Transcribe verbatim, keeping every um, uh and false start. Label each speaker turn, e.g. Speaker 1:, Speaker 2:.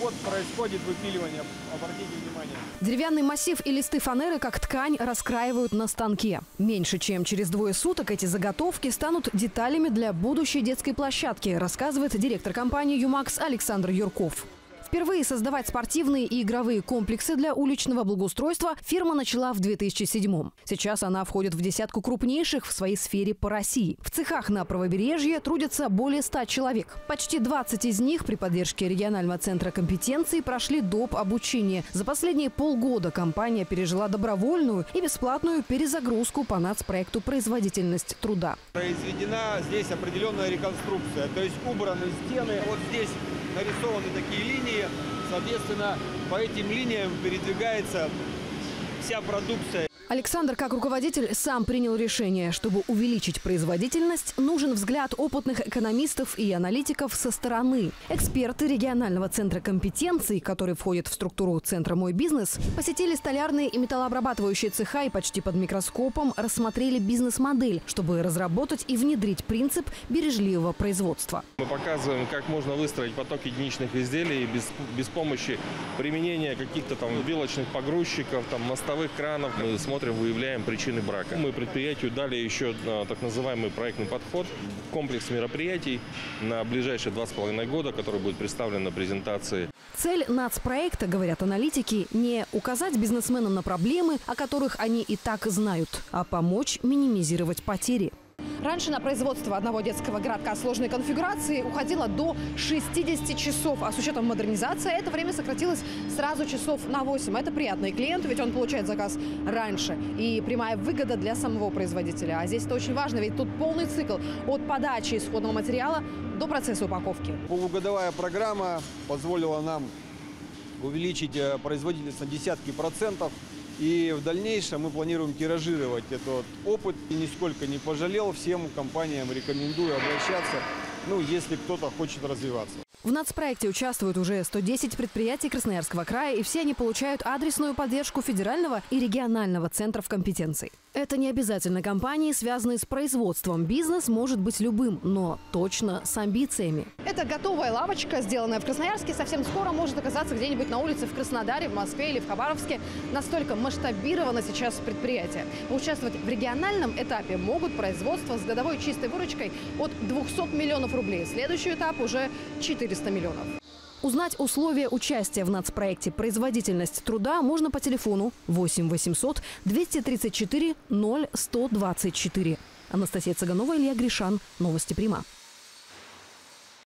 Speaker 1: вот происходит выпиливание, обратите внимание.
Speaker 2: Деревянный массив и листы фанеры, как ткань, раскраивают на станке. Меньше чем через двое суток эти заготовки станут деталями для будущей детской площадки, рассказывает директор компании «Юмакс» Александр Юрков. Впервые создавать спортивные и игровые комплексы для уличного благоустройства фирма начала в две тысячи седьмом. Сейчас она входит в десятку крупнейших в своей сфере по России. В цехах на правобережье трудятся более ста человек. Почти двадцать из них при поддержке регионального центра компетенции прошли доп. Обучение. За последние полгода компания пережила добровольную и бесплатную перезагрузку по нацпроекту «Производительность труда».
Speaker 1: Произведена здесь определенная реконструкция, то есть убраны стены. Вот здесь нарисованы такие линии, соответственно, по этим линиям передвигается вся продукция.
Speaker 2: Александр, как руководитель, сам принял решение. Чтобы увеличить производительность, нужен взгляд опытных экономистов и аналитиков со стороны. Эксперты регионального центра компетенций, который входит в структуру центра «Мой бизнес», посетили столярные и металлообрабатывающие цеха и почти под микроскопом рассмотрели бизнес-модель, чтобы разработать и внедрить принцип бережливого производства.
Speaker 3: Мы показываем, как можно выстроить поток единичных изделий без, без помощи применения каких-то там вилочных погрузчиков, там, мостовых кранов. Мы смотрим, выявляем причины брака. Мы предприятию дали еще а, так называемый проектный подход, комплекс мероприятий на ближайшие два с половиной года, который будет представлен на презентации.
Speaker 2: Цель нацпроекта, говорят аналитики, не указать бизнесменам на проблемы, о которых они и так знают, а помочь минимизировать потери. Раньше на производство одного детского городка сложной конфигурации уходило до шестидесяти часов, а с учетом модернизации это время сократилось сразу часов на восемь. Это приятно и клиенту, ведь он получает заказ раньше. И прямая выгода для самого производителя. А здесь это очень важно, ведь тут полный цикл от подачи исходного материала до процесса упаковки.
Speaker 1: Полугодовая программа позволила нам увеличить производительность на десятки процентов. И в дальнейшем мы планируем тиражировать этот опыт. И нисколько не пожалел, всем компаниям рекомендую обращаться, ну, если кто-то хочет развиваться.
Speaker 2: В нацпроекте участвуют уже сто десять предприятий Красноярского края, и все они получают адресную поддержку федерального и регионального центров компетенций. Это не обязательно компании, связанные с производством. Бизнес может быть любым, но точно с амбициями. Это готовая лавочка, сделанная в Красноярске, совсем скоро может оказаться где-нибудь на улице в Краснодаре, в Москве или в Хабаровске. Настолько масштабировано сейчас предприятие. Участвовать в региональном этапе могут производства с годовой чистой выручкой от двухсот миллионов рублей. Следующий этап уже четыреста миллионов. Узнать условия участия в нацпроекте «Производительность труда» можно по телефону восемь восемьсот двести тридцать четыре ноль сто двадцать четыре. Анастасия Цыганова, Илья Гришан. Новости Прима.